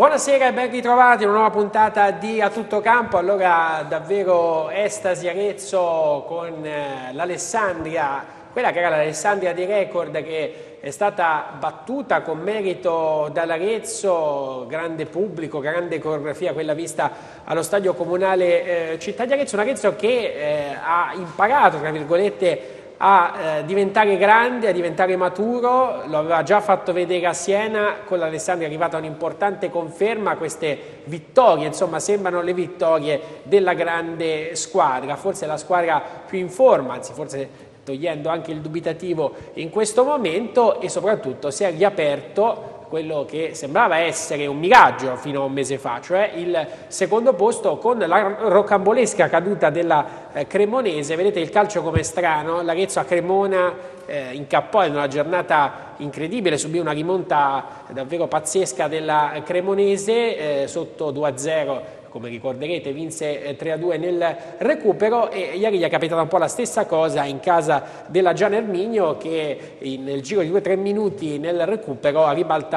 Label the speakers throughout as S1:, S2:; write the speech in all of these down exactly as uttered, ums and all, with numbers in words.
S1: Buonasera e ben ritrovati in una nuova puntata di A Tutto Campo. Allora, davvero estasi Arezzo con eh, l'Alessandria, quella che era l'Alessandria di record che è stata battuta con merito dall'Arezzo, grande pubblico, grande coreografia, quella vista allo stadio comunale eh, Città di Arezzo, un Arezzo che eh, ha imparato, tra virgolette, a eh, diventare grande, a diventare maturo. Lo aveva già fatto vedere a Siena, con l'Alessandria è arrivata un'importante conferma. Queste vittorie, insomma, sembrano le vittorie della grande squadra, forse la squadra più in forma, anzi forse togliendo anche il dubitativo in questo momento, e soprattutto si è riaperto quello che sembrava essere un miraggio fino a un mese fa, cioè il secondo posto con la rocambolesca caduta della eh, Cremonese. Vedete il calcio com'è strano, l'Arezzo a Cremona eh, incappò in una giornata incredibile, subì una rimonta davvero pazzesca della Cremonese, eh, sotto due a zero, come ricorderete vinse tre a due nel recupero, e ieri gli è capitata un po' la stessa cosa in casa della Gian Erminio, che nel giro di due tre minuti nel recupero ha ribaltato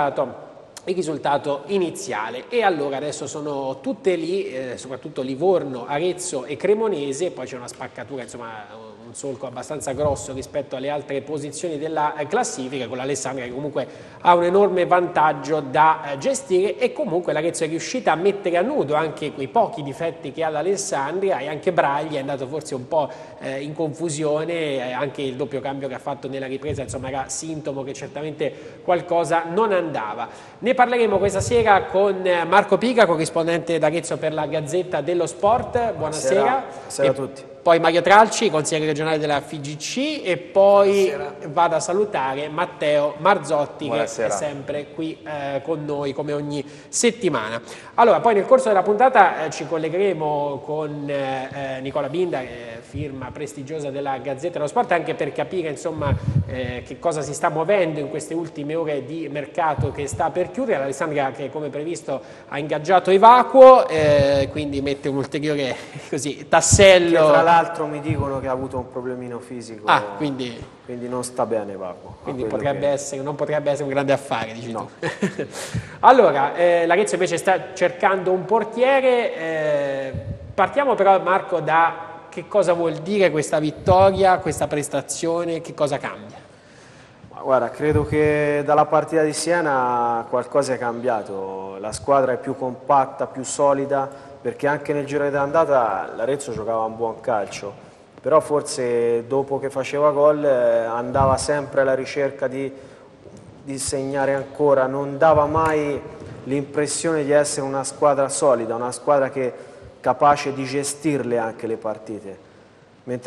S1: il risultato iniziale. E allora adesso sono tutte lì, eh, soprattutto Livorno, Arezzo e Cremonese, poi c'è una spaccatura, insomma un solco abbastanza grosso rispetto alle altre posizioni della classifica, con l'Alessandria che comunque ha un enorme vantaggio da gestire, e comunque l'Arezzo è riuscita a mettere a nudo anche quei pochi difetti che ha l'Alessandria, e anche Bragli è andato forse un po' eh, in confusione, anche il doppio cambio che ha fatto nella ripresa insomma era sintomo che certamente qualcosa non andava. Ne parleremo questa sera con Marco Pica, corrispondente d'Arezzo per la Gazzetta dello Sport. Buonasera.
S2: Buonasera a tutti.
S1: Poi Mario Tralci, consigliere regionale della F I G C, e poi Buonasera. Vado a salutare Matteo Marzotti. Buonasera. Che è sempre qui eh, con noi come ogni settimana. Allora, poi nel corso della puntata eh, ci collegheremo con eh, Nicola Binda, eh, firma prestigiosa della Gazzetta dello Sport, anche per capire insomma eh, che cosa si sta muovendo in queste ultime ore di mercato che sta per chiudere. L'Alessandria, che come previsto ha ingaggiato Evacuo, eh, quindi mette un ulteriore così tassello.
S2: Tra l'altro mi dicono che ha avuto un problemino fisico,
S1: ah, quindi,
S2: quindi non sta bene Evacuo.
S1: Quindi potrebbe
S2: che...
S1: essere, non potrebbe essere un grande affare, dici
S2: no.
S1: tu. Allora, eh, l'Arezzo invece sta cercando un portiere. Eh, partiamo però, Marco, da che cosa vuol dire questa vittoria, questa prestazione, che cosa cambia?
S2: Ma guarda, credo che dalla partita di Siena qualcosa è cambiato, la squadra è più compatta, più solida, perché anche nel giro d'andata l'Arezzo giocava un buon calcio, però forse dopo che faceva gol eh, andava sempre alla ricerca di, di segnare ancora, non dava mai l'impressione di essere una squadra solida, una squadra che capace di gestirle anche le partite, mentre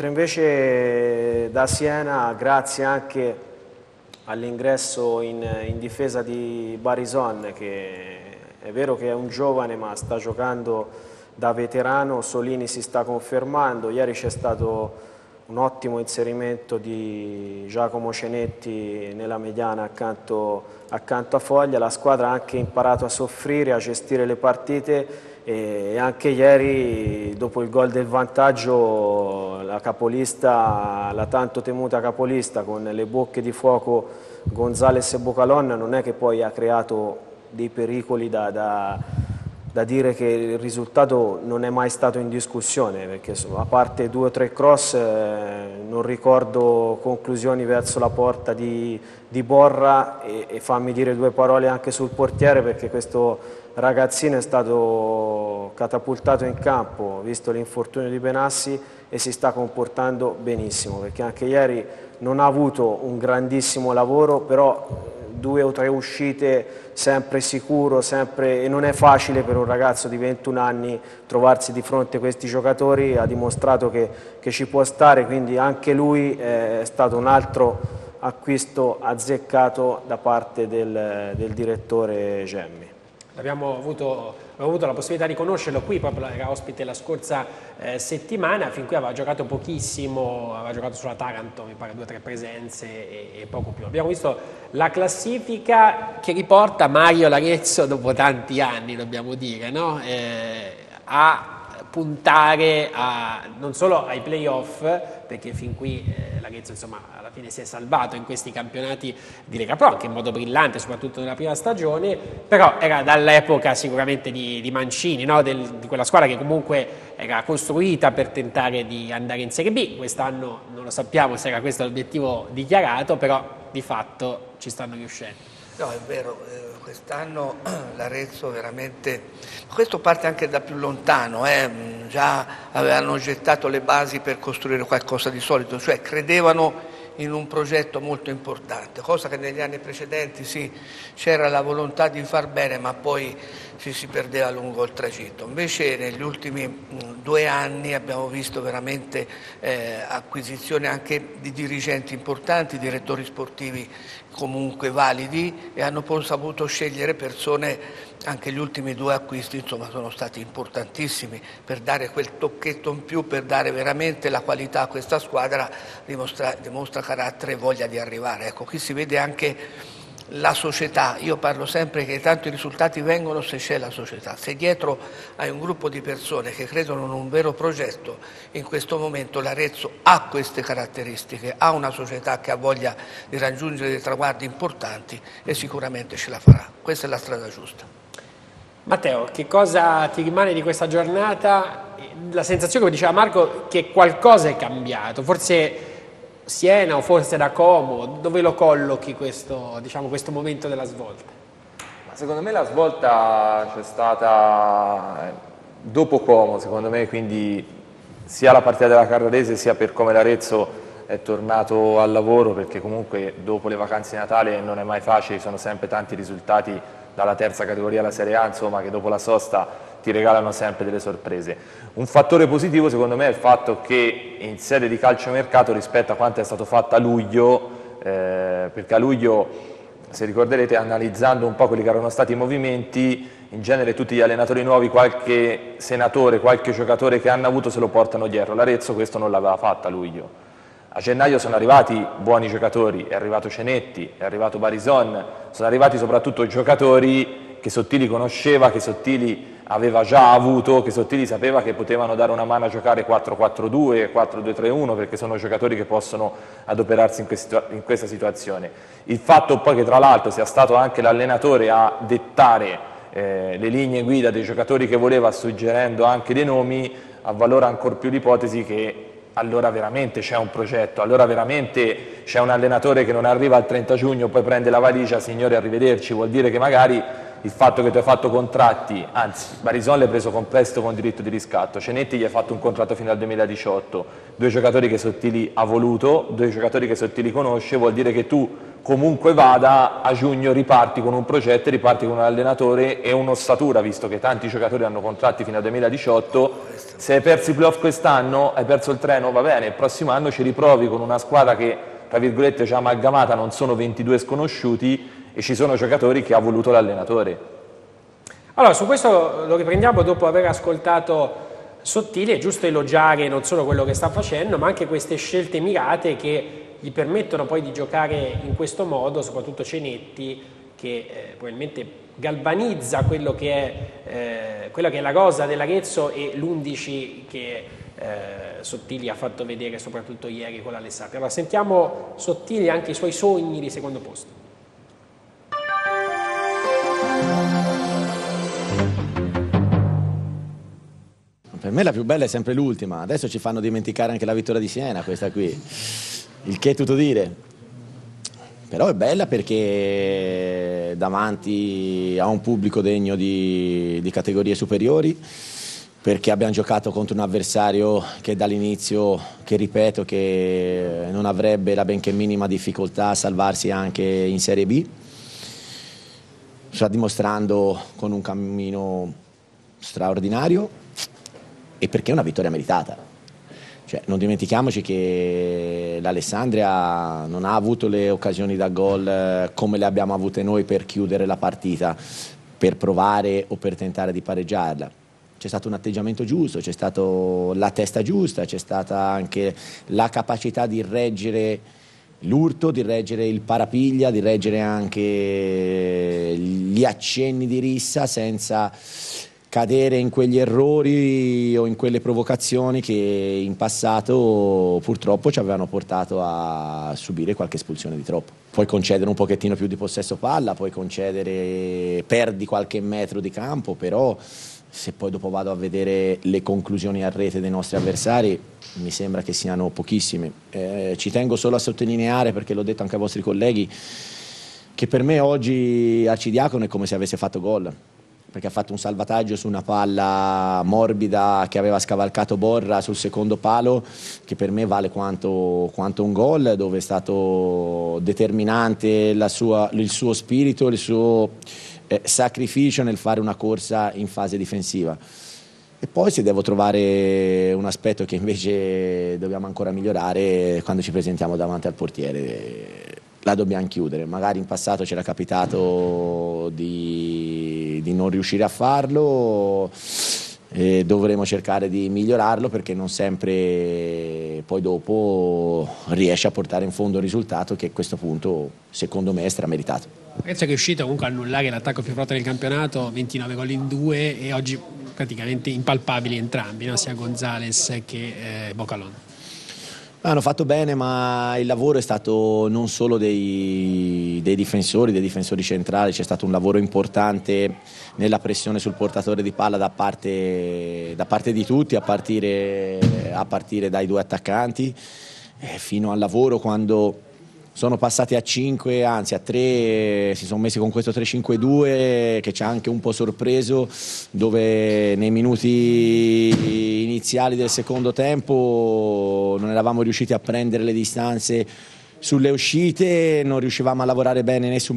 S2: invece da Siena, grazie anche all'ingresso in, in difesa di Barison, che è vero che è un giovane ma sta giocando da veterano, Solini si sta confermando, ieri c'è stato un ottimo inserimento di Giacomo Cenetti nella mediana accanto, accanto a Foglia, la squadra ha anche imparato a soffrire, a gestire le partite, e anche ieri dopo il gol del vantaggio la capolista, la tanto temuta capolista con le bocche di fuoco Gonzales e Bocalon non è che poi ha creato dei pericoli da, da, da dire che il risultato non è mai stato in discussione, perché a parte due o tre cross eh, non ricordo conclusioni verso la porta di, di Borra, e, e fammi dire due parole anche sul portiere, perché questo ragazzino è stato catapultato in campo visto l'infortunio di Benassi e si sta comportando benissimo, perché anche ieri non ha avuto un grandissimo lavoro, però due o tre uscite sempre sicuro, sempre, e non è facile per un ragazzo di ventuno anni trovarsi di fronte a questi giocatori, ha dimostrato che, che ci può stare, quindi anche lui è stato un altro acquisto azzeccato da parte del, del direttore Gemmi.
S1: Abbiamo avuto, abbiamo avuto la possibilità di conoscerlo qui, proprio era ospite la scorsa eh, settimana, fin qui aveva giocato pochissimo, aveva giocato sulla Taranto, mi pare due o tre presenze e, e poco più. Abbiamo visto la classifica che riporta Mario l'Arezzo dopo tanti anni, dobbiamo dire, no? eh, a puntare a, non solo ai playoff, perché fin qui eh, l'Arezzo insomma alla fine si è salvato in questi campionati di Lega Pro, anche in modo brillante, soprattutto nella prima stagione, però era dall'epoca sicuramente di, di Mancini, no? Del, di quella squadra che comunque era costruita per tentare di andare in Serie B. Quest'anno non lo sappiamo se era questo l'obiettivo dichiarato, però di fatto ci stanno riuscendo.
S3: No, è vero, eh, quest'anno l'Arezzo veramente, questo parte anche da più lontano, eh, già avevano gettato le basi per costruire qualcosa di solido, cioè credevano in un progetto molto importante, cosa che negli anni precedenti sì, c'era la volontà di far bene, ma poi ci si perdeva lungo il tragitto. Invece negli ultimi mh, due anni abbiamo visto veramente eh, acquisizione anche di dirigenti importanti, direttori sportivi comunque validi, e hanno poi saputo scegliere persone. Anche gli ultimi due acquisti insomma sono stati importantissimi per dare quel tocchetto in più, per dare veramente la qualità a questa squadra, dimostra, dimostra carattere e voglia di arrivare. Ecco, qui si vede anche la società. Io parlo sempre che tanto i risultati vengono se c'è la società, se dietro hai un gruppo di persone che credono in un vero progetto. In questo momento l'Arezzo ha queste caratteristiche, ha una società che ha voglia di raggiungere dei traguardi importanti e sicuramente ce la farà. Questa è la strada giusta.
S1: Matteo, che cosa ti rimane di questa giornata? La sensazione, come diceva Marco, che qualcosa è cambiato, forse Siena o forse da Como, dove lo collochi questo, diciamo, questo momento della svolta?
S4: Ma secondo me la svolta c'è stata dopo Como, secondo me, quindi sia la partita della Carrarese sia per come l'Arezzo è tornato al lavoro, perché comunque dopo le vacanze di Natale non è mai facile, ci sono sempre tanti risultati dalla terza categoria alla Serie A, insomma, che dopo la sosta ti regalano sempre delle sorprese. Un fattore positivo secondo me è il fatto che in sede di calciomercato, rispetto a quanto è stato fatto a luglio, eh, perché a luglio, se ricorderete, analizzando un po' quelli che erano stati i movimenti, in genere tutti gli allenatori nuovi, qualche senatore, qualche giocatore che hanno avuto se lo portano dietro. L'Arezzo questo non l'aveva fatto a luglio. A gennaio sono arrivati buoni giocatori, è arrivato Cenetti, è arrivato Barison, sono arrivati soprattutto giocatori che Sottili conosceva, che Sottili aveva già avuto, che Sottili sapeva che potevano dare una mano a giocare quattro quattro due, quattro due tre uno, perché sono giocatori che possono adoperarsi in, questa, in questa situazione. Il fatto poi che tra l'altro sia stato anche l'allenatore a dettare eh, le linee guida dei giocatori che voleva, suggerendo anche dei nomi, avvalora ancor più l'ipotesi che allora veramente c'è un progetto, allora veramente c'è un allenatore che non arriva al trenta giugno, poi prende la valigia, signori arrivederci, vuol dire che magari il fatto che tu hai fatto contratti, anzi Barison l'hai preso con prestito con diritto di riscatto, Cenetti gli ha fatto un contratto fino al duemiladiciotto, due giocatori che Sottili ha voluto, due giocatori che Sottili conosce, vuol dire che tu comunque vada a giugno riparti con un progetto, riparti con un allenatore e un'ossatura, visto che tanti giocatori hanno contratti fino al duemiladiciotto. Se hai perso i playoff quest'anno, hai perso il treno, va bene, il prossimo anno ci riprovi con una squadra che, tra virgolette, già amalgamata, non sono ventidue sconosciuti e ci sono giocatori che ha voluto l'allenatore.
S1: Allora, su questo lo riprendiamo dopo aver ascoltato Sottili. È giusto elogiare non solo quello che sta facendo, ma anche queste scelte mirate che gli permettono poi di giocare in questo modo, soprattutto Cenetti, che eh, probabilmente galvanizza quello che è, eh, quella che è la rosa dell'Arezzo e l'undici che eh, Sottili ha fatto vedere soprattutto ieri con l'Alessandria. Allora sentiamo Sottili e anche i suoi sogni di secondo posto.
S5: Per me la più bella è sempre l'ultima, adesso ci fanno dimenticare anche la vittoria di Siena, questa qui, il che è tutto dire. Però è bella perché davanti a un pubblico degno di, di categorie superiori, perché abbiamo giocato contro un avversario che dall'inizio, che ripeto, che non avrebbe la benché minima difficoltà a salvarsi anche in Serie B, sta dimostrando con un cammino straordinario e perché è una vittoria meritata. Cioè, non dimentichiamoci che l'Alessandria non ha avuto le occasioni da gol come le abbiamo avute noi per chiudere la partita, per provare o per tentare di pareggiarla. C'è stato un atteggiamento giusto, c'è stata la testa giusta, c'è stata anche la capacità di reggere l'urto, di reggere il parapiglia, di reggere anche gli accenni di rissa senza cadere in quegli errori o in quelle provocazioni che in passato purtroppo ci avevano portato a subire qualche espulsione di troppo. Puoi concedere un pochettino più di possesso palla, puoi concedere, perdi qualche metro di campo, però se poi dopo vado a vedere le conclusioni a rete dei nostri avversari mi sembra che siano pochissime. Eh, ci tengo solo a sottolineare, perché l'ho detto anche ai vostri colleghi, che per me oggi Arcidiacono è come se avesse fatto gol, perché ha fatto un salvataggio su una palla morbida che aveva scavalcato Borra sul secondo palo, che per me vale quanto, quanto un gol, dove è stato determinante la sua, il suo spirito, il suo eh, sacrificio nel fare una corsa in fase difensiva. E poi se devo trovare un aspetto che invece dobbiamo ancora migliorare, quando ci presentiamo davanti al portiere la dobbiamo chiudere. Magari in passato c'era capitato di, di non riuscire a farlo, e dovremo cercare di migliorarlo, perché non sempre poi dopo riesce a portare in fondo un risultato che a questo punto secondo me è strameritato.
S1: Penso che è uscito comunque a annullare l'attacco più forte del campionato, ventinove gol in due, e oggi praticamente impalpabili entrambi, no? Sia Gonzalez che eh, Bocalon.
S5: Hanno fatto bene, ma il lavoro è stato non solo dei, dei difensori, dei difensori centrali, c'è stato un lavoro importante nella pressione sul portatore di palla da parte, da parte di tutti, a partire, a partire dai due attaccanti, eh, fino al lavoro quando sono passati a cinque, anzi a tre, si sono messi con questo tre cinque due che ci ha anche un po' sorpreso, dove nei minuti iniziali del secondo tempo non eravamo riusciti a prendere le distanze sulle uscite, non riuscivamo a lavorare bene né su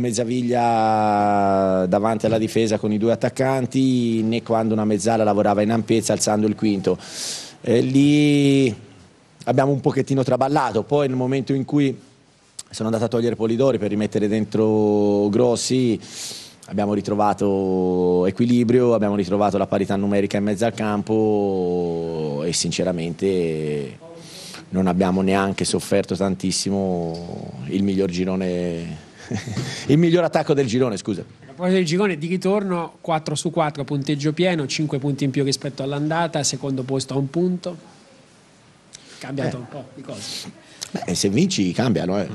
S5: mezzaviglia davanti alla difesa con i due attaccanti, né quando una mezzala lavorava in ampiezza alzando il quinto. E lì abbiamo un pochettino traballato. Poi nel momento in cui sono andato a togliere Polidori per rimettere dentro Grossi, abbiamo ritrovato equilibrio, abbiamo ritrovato la parità numerica in mezzo al campo e sinceramente non abbiamo neanche sofferto tantissimo il miglior girone, il miglior attacco del girone, scusa.
S1: A proposito del girone di ritorno, quattro su quattro, punteggio pieno, cinque punti in più rispetto all'andata, secondo posto a un punto. Cambiato eh. un po' di cose.
S5: Beh, se vinci cambiano, eh.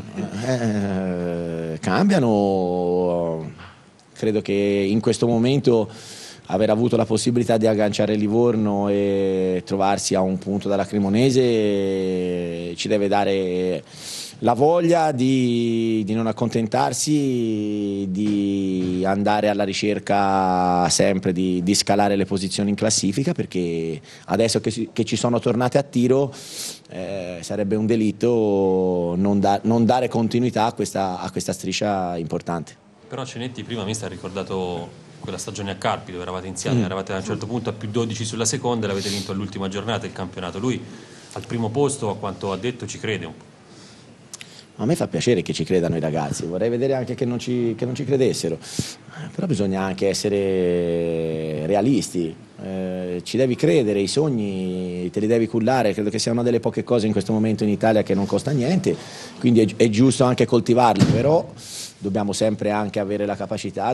S5: Eh, cambiano. Credo che in questo momento aver avuto la possibilità di agganciare Livorno e trovarsi a un punto dalla Cremonese ci deve dare la voglia di, di non accontentarsi, di andare alla ricerca sempre di, di scalare le posizioni in classifica, perché adesso che, che ci sono tornate a tiro eh, sarebbe un delitto non, da, non dare continuità a questa, a questa striscia importante.
S6: Però Cenetti prima mi sta ricordato quella stagione a Carpi dove eravate insieme, mm. eravate a un certo punto a più dodici sulla seconda e l'avete vinto all'ultima giornata il campionato. Lui al primo posto, a quanto ha detto, ci crede un po'.
S5: A me fa piacere che ci credano i ragazzi, vorrei vedere anche che non ci, che non ci credessero, però bisogna anche essere realisti, eh, ci devi credere, i sogni te li devi cullare, credo che sia una delle poche cose in questo momento in Italia che non costa niente, quindi è, è giusto anche coltivarli, però dobbiamo sempre anche avere la capacità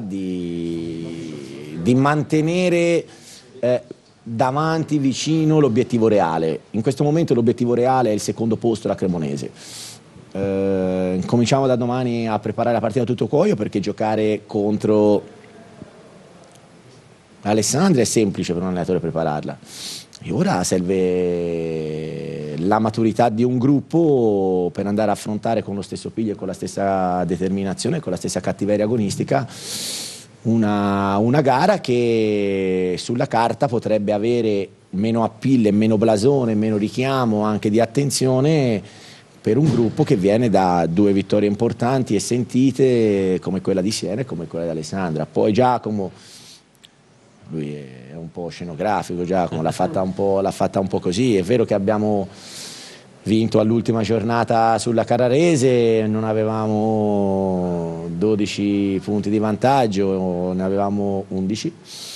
S5: di, di mantenere eh, davanti, vicino l'obiettivo reale. In questo momento l'obiettivo reale è il secondo posto, la Cremonese. Eh, cominciamo da domani a preparare la partita tutto cuoio, perché giocare contro Alessandria è semplice per un allenatore prepararla, e ora serve la maturità di un gruppo per andare a affrontare con lo stesso piglio e con la stessa determinazione, con la stessa cattiveria agonistica una, una gara che sulla carta potrebbe avere meno appeal, meno blasone, meno richiamo anche di attenzione per un gruppo che viene da due vittorie importanti e sentite come quella di Siena e come quella di Alessandria. Poi Giacomo, lui è un po' scenografico, Giacomo l'ha fatta un po', l'ha fatta un po' così. È vero che abbiamo vinto all'ultima giornata sulla Carrarese, non avevamo dodici punti di vantaggio, ne avevamo undici.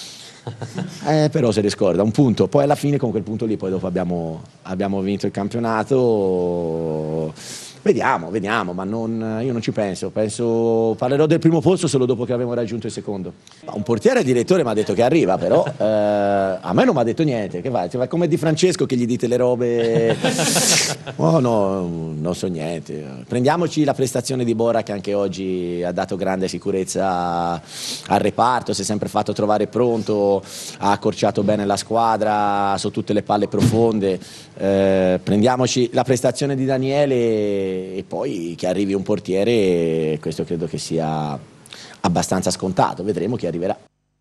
S5: Eh, però se ne scorda un punto, poi alla fine con quel punto lì poi dopo abbiamo, abbiamo vinto il campionato Vediamo, vediamo, ma non, io non ci penso. Penso parlerò del primo posto solo dopo che abbiamo raggiunto il secondo. Un portiere direttore mi ha detto che arriva, però eh, a me non mi ha detto niente. Che vai? Come Di Francesco che gli dite le robe. Oh no, non so niente. Prendiamoci la prestazione di Bora, che anche oggi ha dato grande sicurezza al reparto, si è sempre fatto trovare pronto, ha accorciato bene la squadra su tutte le palle profonde. Eh, prendiamoci la prestazione di Daniele e poi che arrivi un portiere, questo credo che sia abbastanza scontato, vedremo chi arriverà.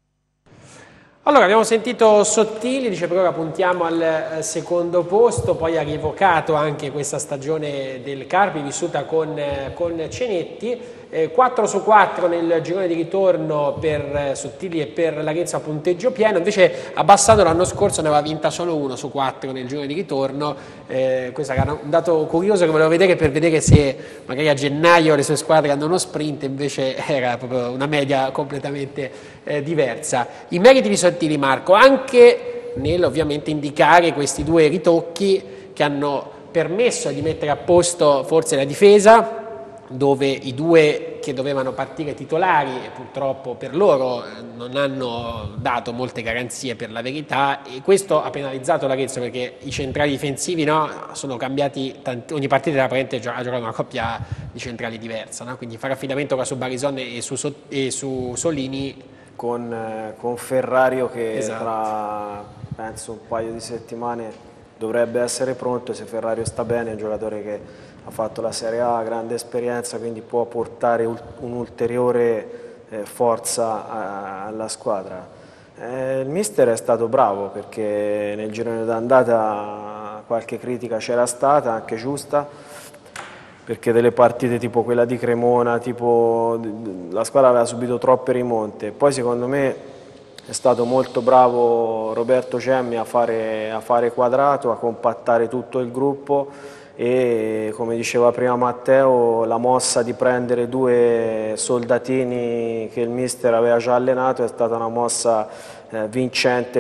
S1: Allora, abbiamo sentito Sottili, dice per ora puntiamo al secondo posto, poi ha rievocato anche questa stagione del Carpi vissuta con, con Cenetti, eh, quattro su quattro nel girone di ritorno per Sottili e per l'Arezzo a punteggio pieno, invece a Bassano l'anno scorso ne aveva vinta solo uno su quattro nel girone di ritorno, eh, questo era un dato curioso che volevo vedere per vedere se magari a gennaio le sue squadre hanno uno sprint, invece era proprio una media completamente eh, diversa. I meriti di Sottili, Marco, anche nel ovviamente indicare questi due ritocchi che hanno permesso di mettere a posto forse la difesa, dove i due che dovevano partire titolari purtroppo per loro non hanno dato molte garanzie per la verità, e questo ha penalizzato l'Arezzo perché i centrali difensivi, no, sono cambiati, tanti, ogni partita ha giocato una coppia di centrali diversa, no? Quindi fare affidamento su Barisone e su, e su Solini
S2: con, eh, con Ferrario che
S1: esatto.
S2: tra penso un paio di settimane dovrebbe essere pronto, se Ferrario sta bene è un giocatore che ha fatto la Serie A, grande esperienza, quindi può portare un'ulteriore eh, forza a, alla squadra. Eh, il mister è stato bravo perché nel girone d'andata qualche critica c'era stata, anche giusta, perché delle partite tipo quella di Cremona, tipo, la squadra aveva subito troppe rimonte. Poi secondo me è stato molto bravo Roberto Cemmi a fare, a fare quadrato, a compattare tutto il gruppo, e come diceva prima Matteo, la mossa di prendere due soldatini che il mister aveva già allenato è stata una mossa eh, vincente,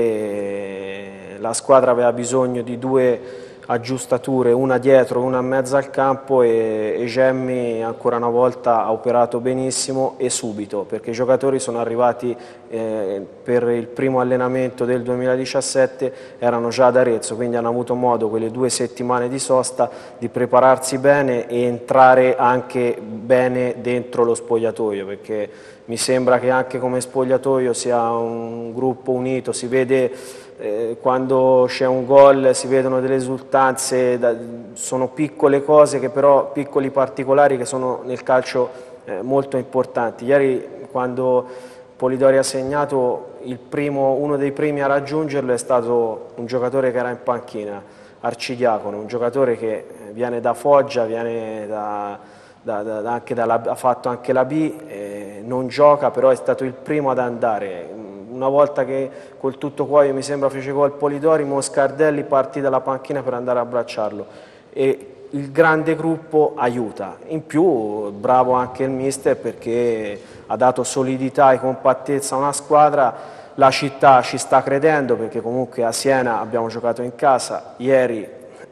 S2: perché la squadra aveva bisogno di due aggiustature, una dietro, una in mezzo al campo, e, e Gemmi ancora una volta ha operato benissimo e subito, perché i giocatori sono arrivati eh, per il primo allenamento del duemiladiciassette, erano già ad Arezzo, quindi hanno avuto modo quelle due settimane di sosta di prepararsi bene e entrare anche bene dentro lo spogliatoio, perché mi sembra che anche come spogliatoio sia un gruppo unito, si vede Eh, quando c'è un gol si vedono delle esultanze, da, sono piccole cose che però, piccoli particolari che sono nel calcio eh, molto importanti. Ieri quando Polidori ha segnato, il primo, uno dei primi a raggiungerlo è stato un giocatore che era in panchina, Arcidiacono, un giocatore che viene da Foggia, viene da, da, da, anche dalla, ha fatto anche la B, eh, non gioca, però è stato il primo ad andare. Una volta che col tutto cuoio mi sembra fece gol Polidori, Moscardelli partì dalla panchina per andare a abbracciarlo, e il grande gruppo aiuta. In più bravo anche il mister perché ha dato solidità e compattezza a una squadra. La città ci sta credendo perché comunque a Siena abbiamo giocato in casa, ieri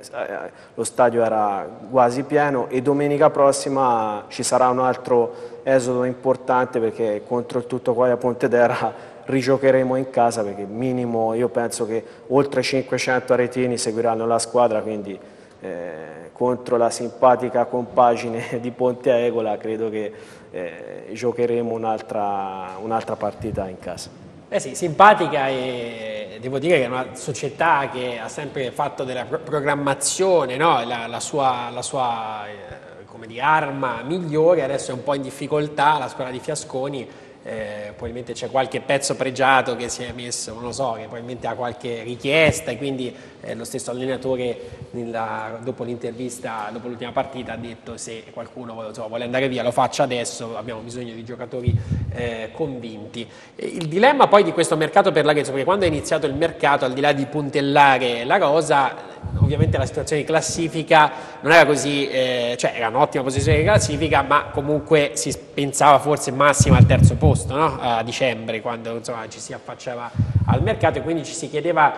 S2: lo stadio era quasi pieno e domenica prossima ci sarà un altro esodo importante perché contro il tutto cuoio a Pontedera rigiocheremo in casa, perché minimo io penso che oltre cinquecento aretini seguiranno la squadra, quindi eh, contro la simpatica compagine di Ponte Aegola credo che eh, giocheremo un'altra un'altra partita in casa.
S1: Eh sì, simpatica, e devo dire che è una società che ha sempre fatto della programmazione, no? la, la sua, la sua eh, come dire, arma migliore, adesso è un po' in difficoltà la squadra di Fiasconi. Eh, probabilmente c'è qualche pezzo pregiato che si è messo, non lo so, che probabilmente ha qualche richiesta, e quindi eh, lo stesso allenatore nella, dopo l'intervista, dopo l'ultima partita, ha detto se qualcuno vuole, so, vuole andare via lo faccia adesso, abbiamo bisogno di giocatori eh, convinti. E il dilemma poi di questo mercato per l'Arezzo, perché quando è iniziato il mercato, al di là di puntellare la rosa, ovviamente la situazione di classifica non era così, eh, cioè era un'ottima posizione di classifica, ma comunque si pensava forse massima al terzo posto, no? A dicembre, quando insomma, ci si affacciava al mercato, e quindi ci si chiedeva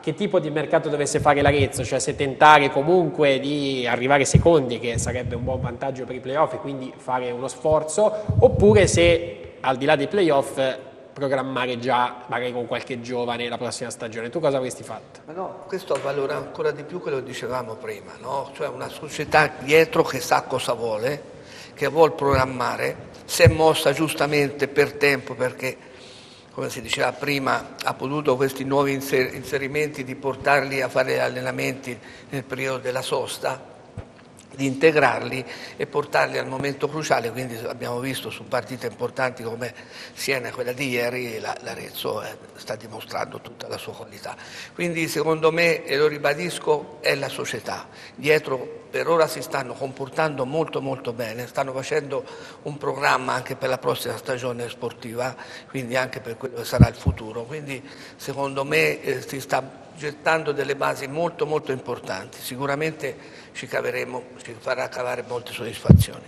S1: che tipo di mercato dovesse fare l'Arezzo, cioè se tentare comunque di arrivare secondi, che sarebbe un buon vantaggio per i playoff e quindi fare uno sforzo, oppure se al di là dei playoff programmare già magari con qualche giovane la prossima stagione. Tu cosa avresti fatto?
S3: Ma no, questo avvalora ancora di più quello che dicevamo prima, no? Cioè una società dietro che sa cosa vuole, che vuol programmare, si è mossa giustamente per tempo perché, come si diceva prima, ha potuto questi nuovi inserimenti di portarli a fare allenamenti nel periodo della sosta, di integrarli e portarli al momento cruciale, quindi abbiamo visto su partite importanti come Siena, quella di ieri, l'Arezzo sta dimostrando tutta la sua qualità. Quindi secondo me, e lo ribadisco, è la società. Dietro per ora si stanno comportando molto molto bene, stanno facendo un programma anche per la prossima stagione sportiva, quindi anche per quello che sarà il futuro. Quindi secondo me eh, si sta gettando delle basi molto molto importanti, sicuramente ci caveremo, ci farà cavare molte soddisfazioni.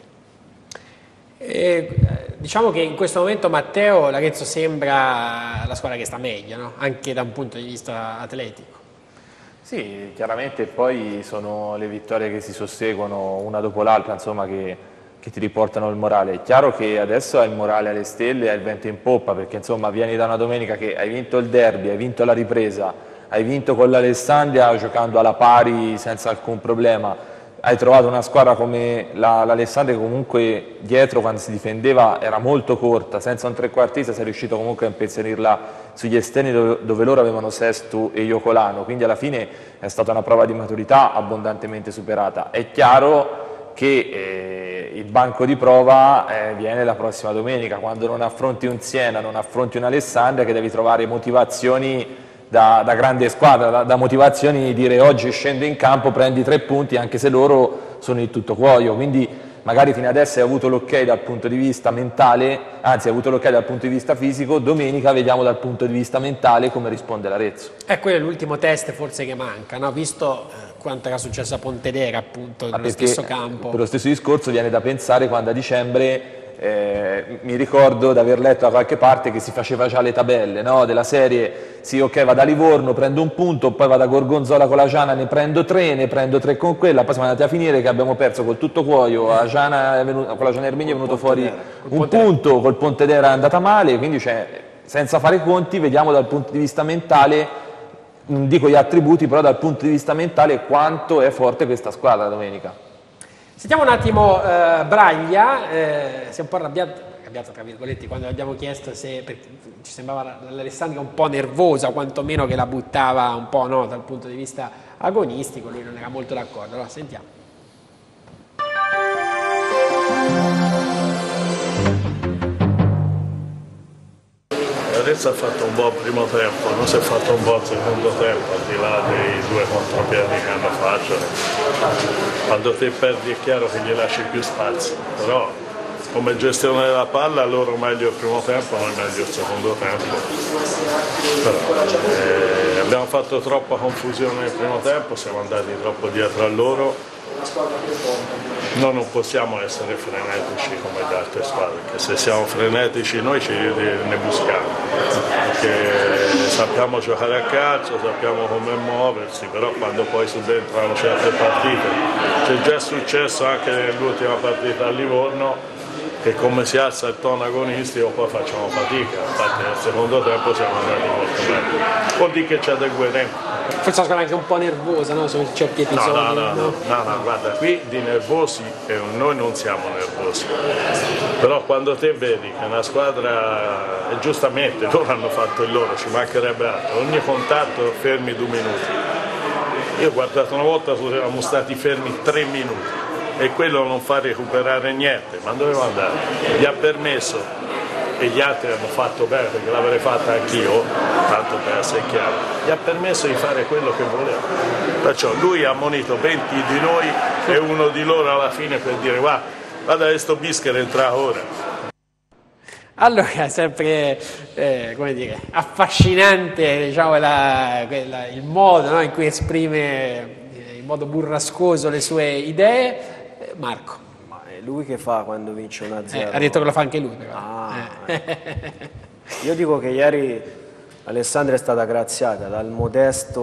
S1: E, diciamo che in questo momento Matteo l'Arezzo sembra la squadra che sta meglio, no? Anche da un punto di vista atletico.
S4: Sì, chiaramente poi sono le vittorie che si susseguono una dopo l'altra, insomma, che, che ti riportano il morale. È chiaro che adesso hai il morale alle stelle, hai il vento in poppa, perché insomma vieni da una domenica che hai vinto il derby, hai vinto la ripresa, hai vinto con l'Alessandria giocando alla pari senza alcun problema, hai trovato una squadra come l'Alessandria che comunque dietro quando si difendeva era molto corta, senza un trequartista sei riuscito comunque a impensierirla sugli esterni dove, dove loro avevano Sestu e Iocolano, quindi alla fine è stata una prova di maturità abbondantemente superata. È chiaro che eh, il banco di prova eh, viene la prossima domenica, quando non affronti un Siena, non affronti un Alessandria, che devi trovare motivazioni Da, da grande squadra, da, da motivazioni di dire oggi scendo in campo, prendi tre punti anche se loro sono il tutto cuoio, quindi magari fino adesso hai avuto l'ok dal punto di vista mentale, anzi hai avuto l'ok dal punto di vista fisico, domenica vediamo dal punto di vista mentale come risponde l'Arezzo.
S1: E quello è l'ultimo test forse che manca, no? Visto eh, quanto era successo a Pontedera appunto, nello stesso campo.
S4: Per lo stesso discorso viene da pensare quando a dicembre Eh, mi ricordo di aver letto da qualche parte che si faceva già le tabelle, no? Della serie, sì ok vado a Livorno, prendo un punto, poi vado a Gorgonzola con la Giana, ne prendo tre, ne prendo tre con quella, poi siamo andati a finire che abbiamo perso col tutto cuoio, a Giana è venuto, con la Giana Erminia è venuto fuori un punto, col Pontedera è andata male, quindi cioè, senza fare conti vediamo dal punto di vista mentale, non dico gli attributi, però dal punto di vista mentale quanto è forte questa squadra domenica.
S1: Sentiamo un attimo eh, Braglia, eh, si è un po' arrabbiato, arrabbiato tra virgolette quando gli abbiamo chiesto se perché ci sembrava l'Alessandria un po' nervosa, quantomeno che la buttava un po', no, dal punto di vista agonistico, lui non era molto d'accordo. Allora sentiamo.
S7: L'Arezzo ha fatto un buon primo tempo, non si è fatto un buon secondo tempo, al di là dei due contropiedi che hanno fatto. Quando te perdi è chiaro che gli lasci più spazio, però come gestione della palla loro meglio il primo tempo, noi meglio il secondo tempo. Però, eh, abbiamo fatto troppa confusione nel primo tempo, siamo andati troppo dietro a loro. Noi non possiamo essere frenetici come le altre squadre, perché se siamo frenetici noi ci ne buschiamo, perché sappiamo giocare a calcio, sappiamo come muoversi, però quando poi subentrano certe partite, c'è già successo anche nell'ultima partita a Livorno, che come si alza il tono agonistico poi facciamo fatica, infatti nel secondo tempo siamo andati molto meglio, vuol dire che ci adegueremo.
S1: Forse la squadra anche un po' nervosa, no? Su certi episodi.
S7: No, no, no, no, no, no, guarda, qui di nervosi eh, noi non siamo nervosi, però quando te vedi che una squadra, e giustamente loro hanno fatto il loro, ci mancherebbe altro, ogni contatto fermi due minuti. Io ho guardato una volta, siamo stati fermi tre minuti e quello non fa recuperare niente, ma doveva andare, gli ha permesso. E gli altri hanno fatto bene, perché l'avrei fatta anch'io, tanto per essere chiaro, gli ha permesso di fare quello che voleva. Perciò lui ha ammonito venti di noi e uno di loro alla fine per dire guarda, guarda che sto Bisker entra ora.
S1: Allora, è sempre eh, come dire, affascinante diciamo, la, la, il modo, no, in cui esprime eh, in modo burrascoso le sue idee. Eh, Marco.
S2: Lui che fa quando vince uno a zero?
S1: Eh, ha detto che lo fa anche lui. Però.
S2: Ah, eh. Io dico che ieri Alessandria è stata graziata dal modesto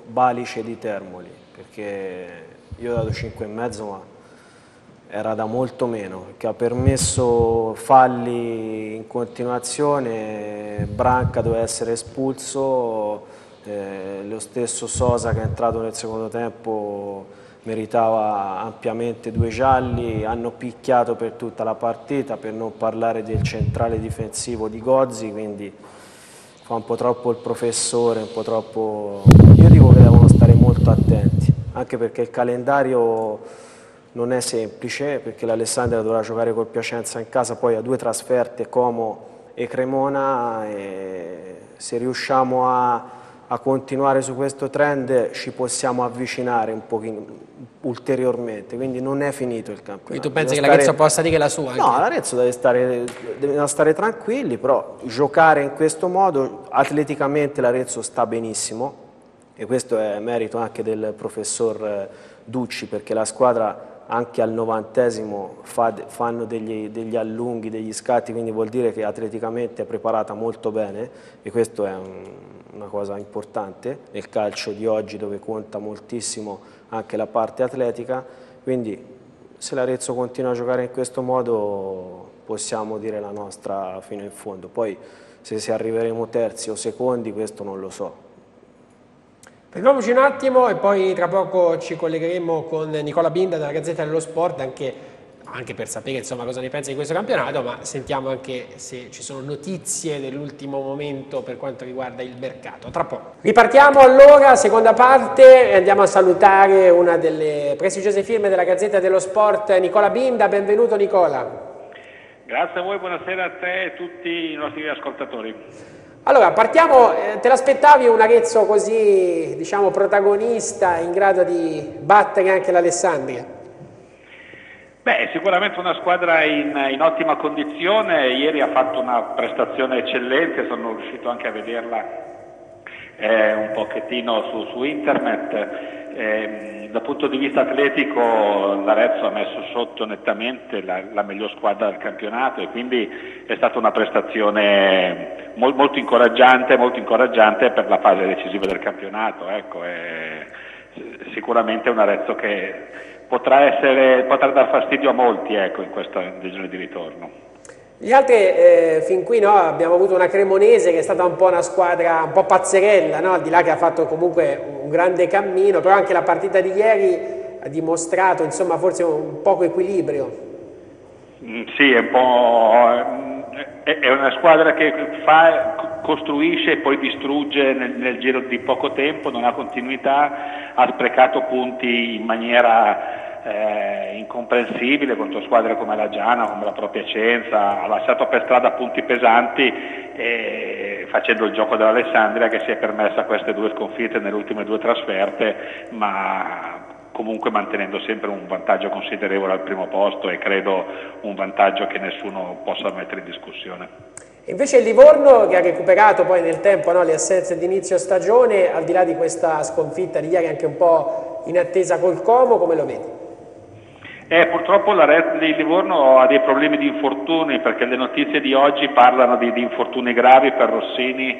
S2: Balice di Termoli, perché io ho dato cinque e mezzo, ma era da molto meno, perché ha permesso falli in continuazione, Branca doveva essere espulso, eh, lo stesso Sosa che è entrato nel secondo tempo meritava ampiamente due gialli, hanno picchiato per tutta la partita, per non parlare del centrale difensivo di Gozzi, quindi fa un po' troppo il professore, un po' troppo... Io dico che devono stare molto attenti, anche perché il calendario non è semplice, perché l'Alessandria dovrà giocare col Piacenza in casa, poi ha due trasferte, Como e Cremona, e se riusciamo a, a continuare su questo trend ci possiamo avvicinare un pochino ulteriormente, quindi non è finito il campionato.
S1: Quindi tu pensi
S2: deve
S1: che
S2: stare...
S1: l'Arezzo possa dire la sua? Anche?
S2: No, l'Arezzo deve stare, deve stare tranquilli, però giocare in questo modo, atleticamente l'Arezzo sta benissimo, e questo è merito anche del professor Ducci, perché la squadra anche al novantesimo fa, fanno degli, degli allunghi, degli scatti, quindi vuol dire che atleticamente è preparata molto bene, e questo è un, una cosa importante nel calcio di oggi, dove conta moltissimo anche la parte atletica. Quindi se l'Arezzo continua a giocare in questo modo possiamo dire la nostra fino in fondo, poi se, se arriveremo terzi o secondi questo non lo so.
S1: Fermiamoci un attimo e poi tra poco ci collegheremo con Nicola Binda della Gazzetta dello Sport, anche, anche per sapere insomma cosa ne pensa di questo campionato, ma sentiamo anche se ci sono notizie dell'ultimo momento per quanto riguarda il mercato. Tra poco. Ripartiamo allora, seconda parte, e andiamo a salutare una delle prestigiose firme della Gazzetta dello Sport, Nicola Binda. Benvenuto Nicola.
S8: Grazie a voi, buonasera a te e a tutti i nostri ascoltatori.
S1: Allora, partiamo, eh, te l'aspettavi un Arezzo così, diciamo, protagonista, in grado di battere anche l'Alessandria?
S8: Beh, sicuramente una squadra in, in ottima condizione, ieri ha fatto una prestazione eccellente, sono riuscito anche a vederla eh, un pochettino su, su internet. Eh, dal punto di vista atletico l'Arezzo ha messo sotto nettamente la, la miglior squadra del campionato, e quindi è stata una prestazione mol, molto incoraggiante, molto incoraggiante per la fase decisiva del campionato. Ecco, è sicuramente un Arezzo che potrà, essere, potrà dar fastidio a molti, ecco, in questa stagione di ritorno.
S1: Gli altri, eh, fin qui no, abbiamo avuto una Cremonese che è stata un po' una squadra un po' pazzerella, no? Al di là che ha fatto comunque un grande cammino, però anche la partita di ieri ha dimostrato insomma forse un poco equilibrio.
S8: Mm, sì, è un po'... è una squadra che fa, costruisce e poi distrugge nel, nel giro di poco tempo, non ha continuità, ha sprecato punti in maniera Eh, incomprensibile contro squadre come la Giana, come la Pro Piacenza, ha lasciato per strada punti pesanti, eh, facendo il gioco dell'Alessandria, che si è permessa queste due sconfitte nelle ultime due trasferte, ma comunque mantenendo sempre un vantaggio considerevole al primo posto, e credo un vantaggio che nessuno possa mettere in discussione.
S1: Invece il Livorno, che ha recuperato poi nel tempo, no, le assenze di inizio stagione, al di là di questa sconfitta di ieri anche un po' in attesa col Como, come lo vedi?
S8: Eh, purtroppo la Red di Livorno ha dei problemi di infortuni, perché le notizie di oggi parlano di, di infortuni gravi per Rossini,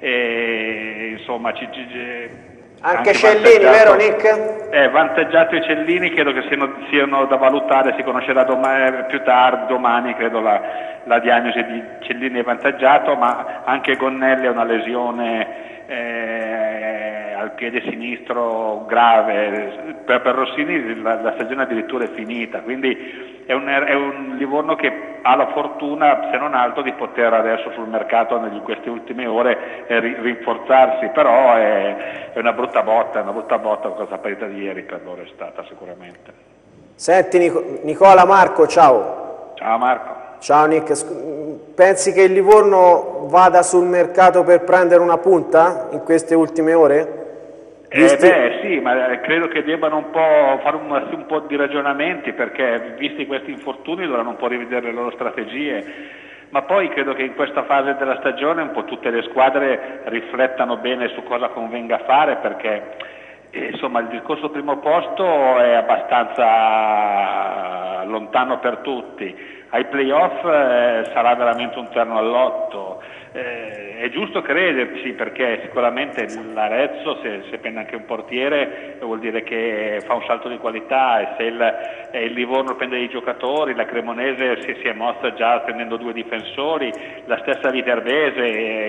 S8: e, insomma ci, ci,
S2: anche, anche Cellini, vero Nick?
S8: Eh, vantaggiato i Cellini, credo che siano, siano da valutare, si conoscerà domani, più tardi, domani credo la, la diagnosi di Cellini è vantaggiato, ma anche Gonnelli ha una lesione eh, al piede sinistro grave. Per, per Rossini la, la stagione addirittura è finita, quindi è un, è un Livorno che ha la fortuna, se non altro, di poter adesso sul mercato in queste ultime ore eh, rinforzarsi, però è, è una brutta botta, è una brutta botta questa partita di ieri per loro è stata sicuramente.
S2: Senti Nicola, Marco, ciao.
S8: Ciao Marco.
S2: Ciao Nick, pensi che il Livorno vada sul mercato per prendere una punta in queste ultime ore?
S8: Eh beh sì, ma credo che debbano un po' fare un, un po' di ragionamenti, perché visti questi infortuni dovranno un po' rivedere le loro strategie, ma poi credo che in questa fase della stagione un po' tutte le squadre riflettano bene su cosa convenga fare, perché eh, insomma il discorso primo posto è abbastanza lontano per tutti. Ai playoff eh, sarà veramente un terno all'otto, eh, è giusto crederci, perché sicuramente l'Arezzo, se, se prende anche un portiere, vuol dire che fa un salto di qualità, e se il, e il Livorno prende dei giocatori, la Cremonese si, si è mossa già prendendo due difensori, la stessa Viterbese,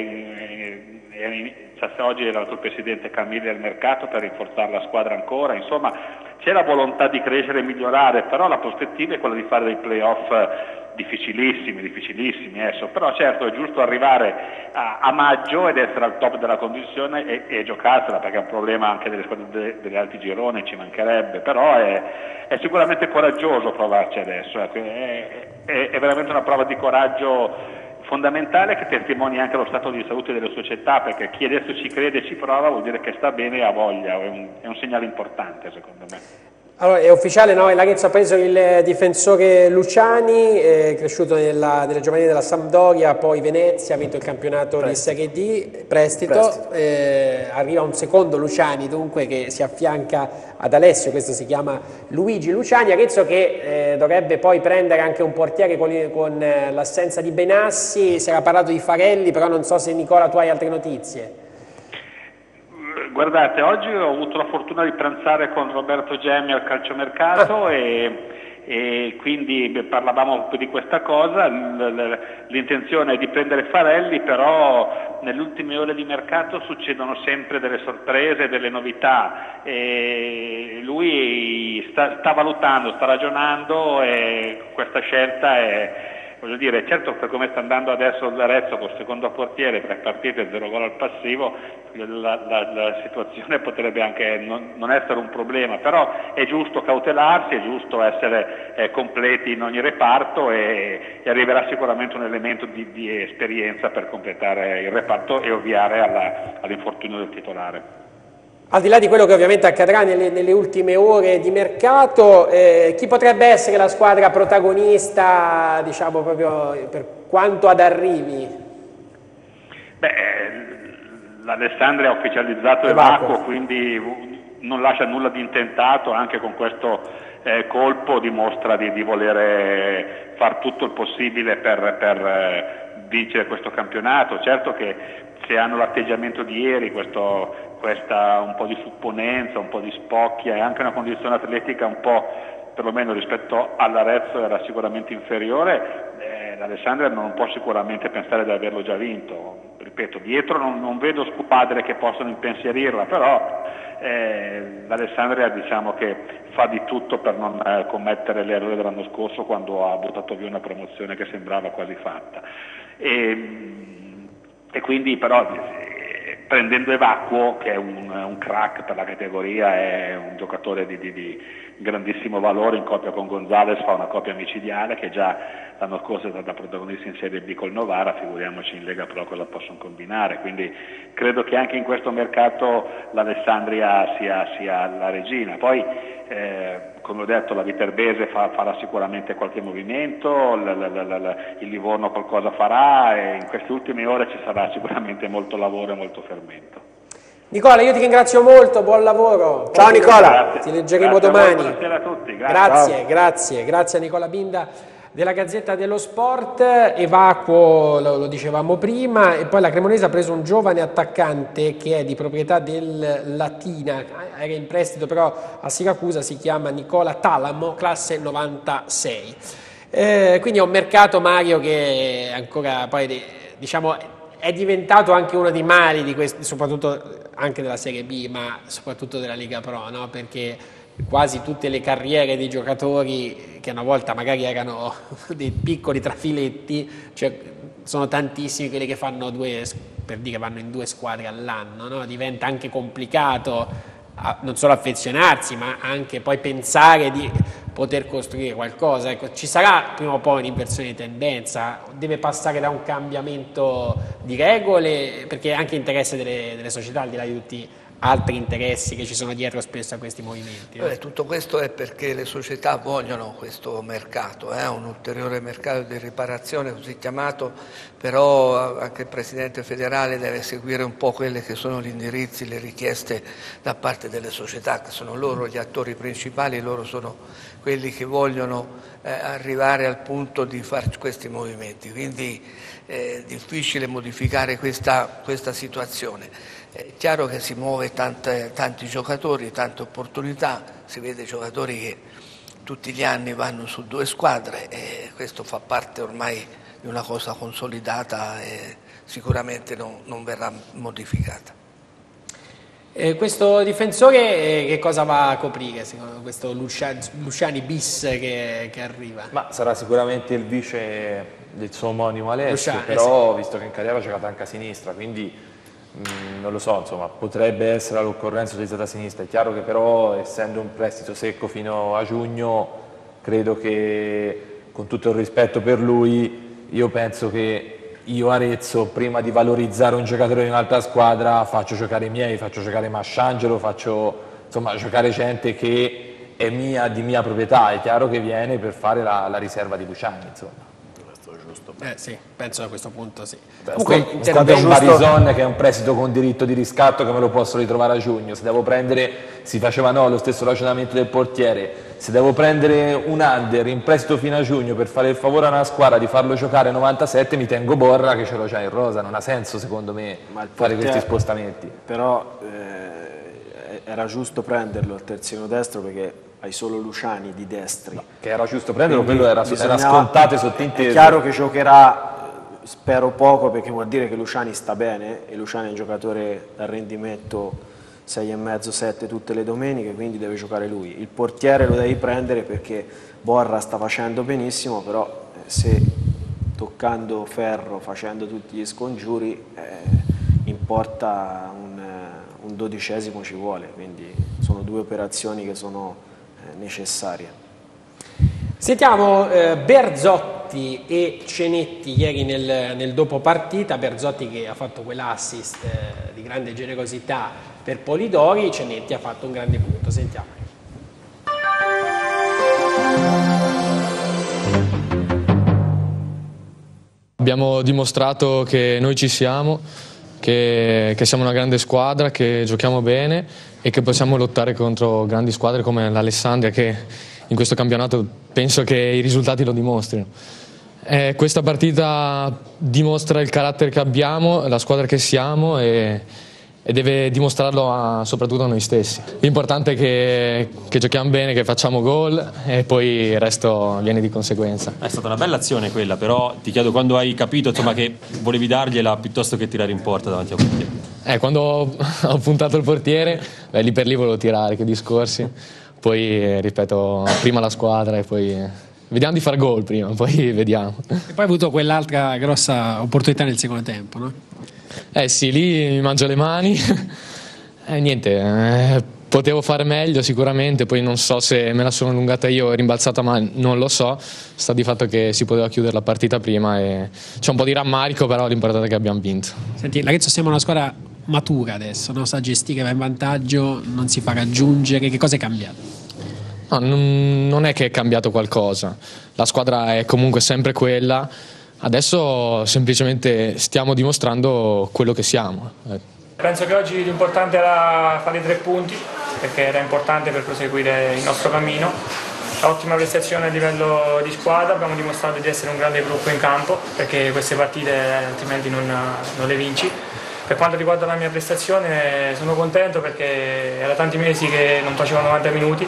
S8: e, e, e, oggi era il presidente Camilli al mercato per rinforzare la squadra ancora, insomma c'è la volontà di crescere e migliorare, però la prospettiva è quella di fare dei playoff difficilissimi, difficilissimi adesso. Però certo è giusto arrivare a, a maggio ed essere al top della condizione e, e giocarsela, perché è un problema anche delle squadre de, degli altri gironi, ci mancherebbe, però è, è sicuramente coraggioso provarci adesso, ecco. è, è, è veramente una prova di coraggio fondamentale, che testimonia anche lo stato di salute delle società, perché chi adesso ci crede e ci prova vuol dire che sta bene e ha voglia, è un, è un segnale importante secondo me.
S1: Allora, è ufficiale, no? L'Arezzo ha preso il difensore Luciani, è cresciuto nella, nelle giovanili della Sampdoria, poi Venezia, ha vinto il campionato prestito. di Serie D, prestito, prestito. Eh, arriva un secondo Luciani dunque che si affianca ad Alessio, questo si chiama Luigi Luciani. Arezzo che eh, dovrebbe poi prendere anche un portiere con, con eh, l'assenza di Benassi, si era parlato di Farelli, però non so se Nicola tu hai altre notizie.
S8: Guardate, oggi ho avuto la fortuna di pranzare con Roberto Gemmi al calciomercato ah. e, e quindi parlavamo di questa cosa. L'intenzione è di prendere Farelli, però nelle ultime ore di mercato succedono sempre delle sorprese, delle novità, e lui sta, sta valutando, sta ragionando, e questa scelta è... Voglio dire, certo, per come sta andando adesso l'Arezzo col secondo portiere, tre partite, zero gol al passivo, la, la, la situazione potrebbe anche non, non essere un problema, però è giusto cautelarsi, è giusto essere eh, completi in ogni reparto, e, e arriverà sicuramente un elemento di, di esperienza per completare il reparto e ovviare alla, all'infortunio del titolare.
S1: Al di là di quello che ovviamente accadrà nelle, nelle ultime ore di mercato, eh, chi potrebbe essere la squadra protagonista, diciamo proprio per quanto ad arrivi?
S8: Beh, l'Alessandria ha ufficializzato Evacuo, quindi non lascia nulla di intentato, anche con questo eh, colpo dimostra di, di volere far tutto il possibile per, per eh, vincere questo campionato. Certo che se hanno l'atteggiamento di ieri, questo... questa un po' di supponenza, un po' di spocchia e anche una condizione atletica un po', perlomeno rispetto all'Arezzo, era sicuramente inferiore, eh, l'Alessandria non può sicuramente pensare di averlo già vinto. Ripeto, dietro non, non vedo squadre che possano impensierirla, però eh, l'Alessandria diciamo che fa di tutto per non eh, commettere l'errore dell'anno scorso, quando ha buttato via una promozione che sembrava quasi fatta. E, e quindi però... prendendo Evacuo, che è un, un crack per la categoria, è un giocatore di, di, di grandissimo valore, in coppia con Gonzales fa una coppia micidiale, che già l'anno scorso è stata protagonista in Serie B col Novara, figuriamoci in Lega Pro cosa possono combinare, quindi credo che anche in questo mercato l'Alessandria sia, sia la regina. Poi eh, come ho detto, la Viterbese fa, farà sicuramente qualche movimento, l, l, l, l, il Livorno qualcosa farà, e in queste ultime ore ci sarà sicuramente molto lavoro e molto fermento.
S1: Nicola, io ti ringrazio molto, buon lavoro.
S2: Ciao Nicola.
S8: Grazie.
S1: Ti leggeremo
S8: grazie
S1: domani.
S8: Buonasera a tutti. Grazie,
S1: grazie, grazie, grazie a Nicola Binda della Gazzetta dello Sport. Evacuo, lo, lo dicevamo prima, e poi la Cremonese ha preso un giovane attaccante che è di proprietà del Latina, era in prestito però a Siracusa, si chiama Nicola Talamo, classe novantasei. Eh, quindi è un mercato, Mario, che ancora poi diciamo è diventato anche uno dei mali di questi, soprattutto anche della Serie B, ma soprattutto della Lega Pro, no? Perché quasi tutte le carriere dei giocatori, che una volta magari erano dei piccoli trafiletti, cioè sono tantissimi quelli che fanno due, per dire vanno in due squadre all'anno, no? Diventa anche complicato a, non solo affezionarsi, ma anche poi pensare di poter costruire qualcosa. Ecco, ci sarà prima o poi un'inversione di tendenza, deve passare da un cambiamento di regole, perché è anche interesse delle, delle società, al di là di tutti, altri interessi che ci sono dietro spesso a questi movimenti.
S3: Eh, tutto questo è perché le società vogliono questo mercato, eh, un ulteriore mercato di riparazione così chiamato, però anche il Presidente federale deve seguire un po' quelli che sono gli indirizzi, le richieste da parte delle società, che sono loro gli attori principali, loro sono quelli che vogliono eh, arrivare al punto di fare questi movimenti, quindi è difficile modificare questa, questa situazione. È chiaro che si muove tante, tanti giocatori, tante opportunità, si vede giocatori che tutti gli anni vanno su due squadre e questo fa parte ormai di una cosa consolidata e sicuramente non, non verrà modificata.
S1: Eh, questo difensore eh, che cosa va a coprire secondo questo Luciani, Luciani bis che, che arriva?
S4: Ma sarà sicuramente il vice del suo omonimo Alessio,
S1: Luciani,
S4: però
S1: sì.
S4: Visto che in carriera ha giocato anche a sinistra, quindi mh, non lo so, insomma, potrebbe essere all'occorrenza utilizzata a sinistra. È chiaro che però, essendo un prestito secco fino a giugno, credo che, con tutto il rispetto per lui, io penso che io Arezzo, prima di valorizzare un giocatore di un'altra squadra, faccio giocare i miei, faccio giocare Masciangelo, faccio insomma giocare gente che è mia, di mia proprietà. È chiaro che viene per fare la, la riserva di Luciani, insomma.
S1: Eh sì, penso a questo punto sì.
S4: Beh,
S1: Comunque,
S4: sto, sto per Barison, che è un prestito con diritto di riscatto, che me lo posso ritrovare a giugno. Se devo prendere, si faceva no, lo stesso ragionamento del portiere, se devo prendere un under in prestito fino a giugno per fare il favore a una squadra di farlo giocare novantasette, mi tengo Borra che ce l'ho già in rosa. Non ha senso secondo me fare portiere, questi spostamenti.
S2: Però eh, era giusto prenderlo al terzino destro, perché hai solo Luciani di destri.
S4: No, che era giusto prenderlo, quello era, era scontato e sottinteso.
S2: È chiaro che giocherà, spero poco, perché vuol dire che Luciani sta bene, e Luciani è un giocatore dal rendimento sei e mezzo sette tutte le domeniche, quindi deve giocare lui. Il portiere lo devi prendere perché Borra sta facendo benissimo, però se toccando ferro, facendo tutti gli scongiuri, eh, in porta un, un dodicesimo ci vuole, quindi sono due operazioni che sono necessarie.
S1: Sentiamo eh, Berzotti e Cenetti ieri nel, nel dopo partita. Berzotti che ha fatto quell'assist eh, di grande generosità per Polidori, Cenetti ha fatto un grande punto. Sentiamo.
S9: Abbiamo dimostrato che noi ci siamo, che, che siamo una grande squadra, che giochiamo bene e che possiamo lottare contro grandi squadre come l'Alessandria, che in questo campionato penso che i risultati lo dimostrino. Eh, questa partita dimostra il carattere che abbiamo, la squadra che siamo, e, e deve dimostrarlo a, soprattutto a noi stessi. L'importante è che, che giochiamo bene, che facciamo gol e poi il resto viene di conseguenza.
S6: È stata una bella azione quella, però ti chiedo quando hai capito insomma, che volevi dargliela piuttosto che tirare in porta davanti a portiere.
S9: Eh, quando ho, ho puntato il portiere, beh, lì per lì volevo tirare, che discorsi. Poi eh, ripeto, prima la squadra e poi eh, vediamo di fare gol prima, poi vediamo.
S1: E poi hai avuto quell'altra grossa opportunità nel secondo tempo, no?
S9: Eh sì, lì mi mangio le mani. eh, niente, eh, potevo fare meglio sicuramente, poi non so se me la sono allungata io o rimbalzata, ma non lo so. Sta di fatto che si poteva chiudere la partita prima e c'è un po' di rammarico, però l'importante è che abbiamo vinto.
S1: Senti, l'Arezzo sembra una squadra matura adesso, no? Sa gestire, va in vantaggio, non si fa raggiungere. Che cosa è cambiato?
S9: No, non, non è che è cambiato qualcosa, la squadra è comunque sempre quella, adesso semplicemente stiamo dimostrando quello che siamo.
S10: Penso che oggi l'importante era fare i tre punti, perché era importante per proseguire il nostro cammino. Ottima prestazione a livello di squadra, abbiamo dimostrato di essere un grande gruppo in campo, perché queste partite altrimenti non, non le vinci. Per quanto riguarda la mia prestazione sono contento perché era tanti mesi che non facevo novanta minuti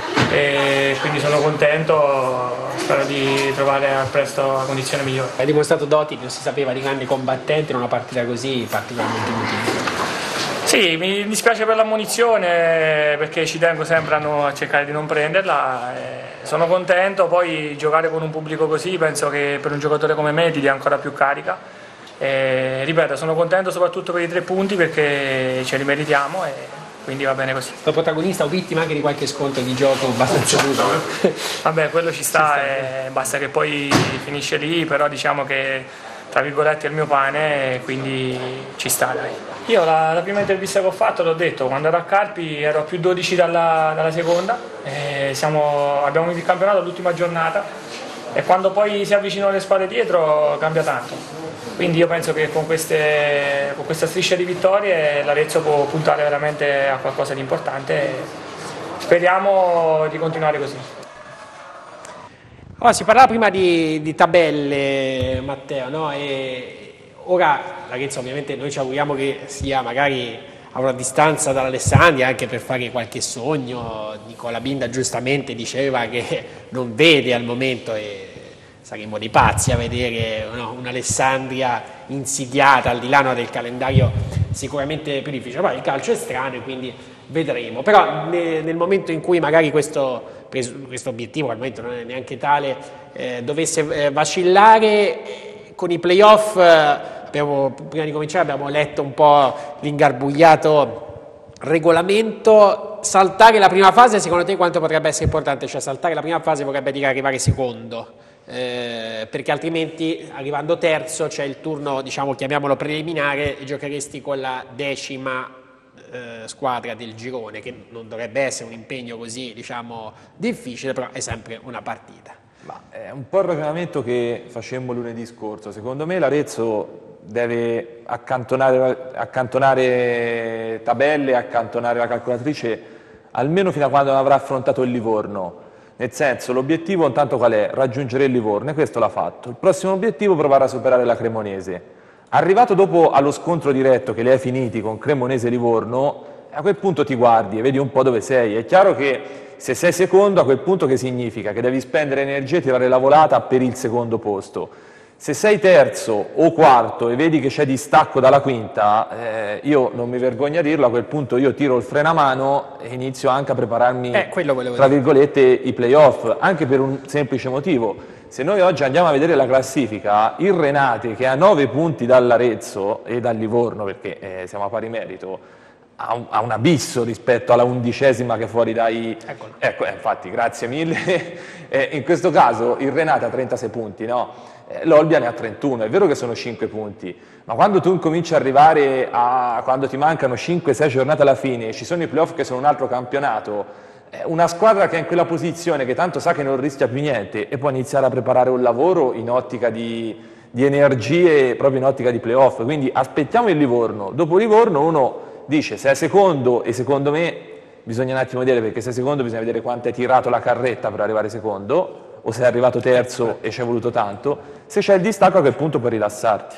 S10: e quindi sono contento, spero di trovare al presto una condizione migliore.
S1: Hai dimostrato doti, non si sapeva, di grandi combattenti in una partita così particolarmente utile.
S10: Sì, mi dispiace per l'ammonizione perché ci tengo sempre a, no, a cercare di non prenderla. Eh, sono contento, poi giocare con un pubblico così penso che per un giocatore come me ti dia ancora più carica. Eh, ripeto, sono contento soprattutto per i tre punti perché ce li meritiamo e quindi va bene così.
S1: Sei protagonista o vittima anche di qualche scontro di gioco abbastanza duro?
S10: Vabbè, quello ci sta, ci sta eh, basta che poi finisce lì, però diciamo che tra virgolette è il mio pane e quindi ci sta, dai. Io la, la prima intervista che ho fatto l'ho detto, quando ero a Carpi ero a più dodici dalla, dalla seconda, e siamo, abbiamo vinto il campionato all'ultima giornata e quando poi si avvicinano le squadre dietro cambia tanto. Quindi io penso che con, queste, con questa striscia di vittorie l'Arezzo può puntare veramente a qualcosa di importante e speriamo di continuare così.
S1: Allora, si parlava prima di, di tabelle, Matteo, no? E ora l'Arezzo ovviamente noi ci auguriamo che sia magari a una distanza dall'Alessandria anche per fare qualche sogno. Nicola Binda giustamente diceva che non vede al momento e saremmo dei pazzi a vedere no, un'Alessandria insidiata al di là no, del calendario sicuramente più difficile. Poi il calcio è strano e quindi vedremo. Però ne, nel momento in cui magari questo, questo obiettivo, al momento non è neanche tale, eh, dovesse eh, vacillare con i playoff, eh, abbiamo, prima di cominciare abbiamo letto un po' l'ingarbugliato regolamento. Saltare la prima fase secondo te quanto potrebbe essere importante? Cioè saltare la prima fase vorrebbe dire arrivare secondo, eh, perché altrimenti arrivando terzo c'è il turno, diciamo, chiamiamolo preliminare, e giocheresti con la decima eh, squadra del girone, che non dovrebbe essere un impegno così, diciamo, difficile, però è sempre una partita.
S4: Ma è un po' il ragionamento che facemmo lunedì scorso. Secondo me l'Arezzo deve accantonare, accantonare tabelle, accantonare la calcolatrice almeno fino a quando non avrà affrontato il Livorno. Nel senso, l'obiettivo intanto qual è? Raggiungere il Livorno, e questo l'ha fatto. Il prossimo obiettivo è provare a superare la Cremonese. Arrivato dopo allo scontro diretto che li hai finiti con Cremonese e Livorno, a quel punto ti guardi e vedi un po' dove sei. È chiaro che se sei secondo, a quel punto che significa? Che devi spendere energie e tirare la volata per il secondo posto. Se sei terzo o quarto e vedi che c'è distacco dalla quinta, eh, io non mi vergogno a dirlo, a quel punto io tiro il freno a mano e inizio anche a prepararmi,
S1: eh,
S4: tra virgolette, i playoff, anche per un semplice motivo. Se noi oggi andiamo a vedere la classifica, il Renate, che ha nove punti dall'Arezzo e dal Livorno, perché eh, siamo a pari merito, ha un, ha un abisso rispetto alla undicesima che è fuori dai...
S1: Eccolo.
S4: Ecco, eh, infatti, grazie mille. eh, in questo caso il Renate ha trentasei punti, no? L'Olbia ne ha trentuno, è vero che sono cinque punti, ma quando tu incominci ad arrivare a quando ti mancano cinque sei giornate alla fine, ci sono i playoff che sono un altro campionato, una squadra che è in quella posizione, che tanto sa che non rischia più niente, e può iniziare a preparare un lavoro in ottica di, di energie, proprio in ottica di playoff. Quindi aspettiamo il Livorno, dopo Livorno uno dice se è secondo, e secondo me bisogna un attimo vedere, perché se è secondo bisogna vedere quanto hai tirato la carretta per arrivare secondo, o se è arrivato terzo e ci è voluto tanto. Se c'è il distacco, a quel punto puoi rilassarti.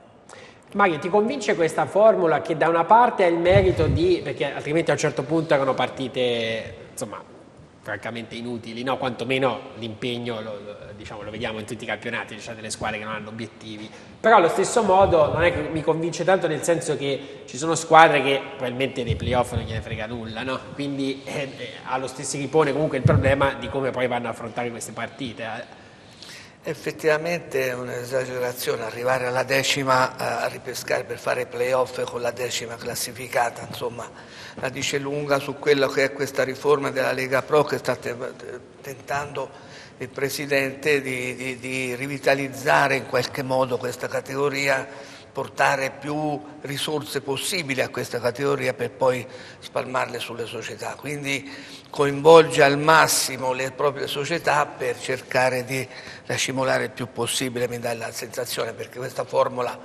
S1: Mario, ti convince questa formula che da una parte ha il merito di, perché altrimenti a un certo punto erano partite insomma francamente inutili, no? Quantomeno l'impegno lo, lo, diciamo, lo vediamo in tutti i campionati, c'è cioè delle squadre che non hanno obiettivi, però allo stesso modo non è che mi convince tanto, nel senso che ci sono squadre che probabilmente nei playoff non gliene frega nulla, no? Quindi eh, eh, allo stesso si ripone comunque il problema di come poi vanno a affrontare queste partite.
S3: Effettivamente è un'esagerazione arrivare alla decima a ripescare per fare playoff con la decima classificata, insomma la dice lunga su quello che è questa riforma della Lega Pro che sta tentando il Presidente di, di, di rivitalizzare in qualche modo questa categoria, portare più risorse possibili a questa categoria per poi spalmarle sulle società, quindi coinvolge al massimo le proprie società per cercare di racimolare il più possibile, mi dà la sensazione, perché questa formula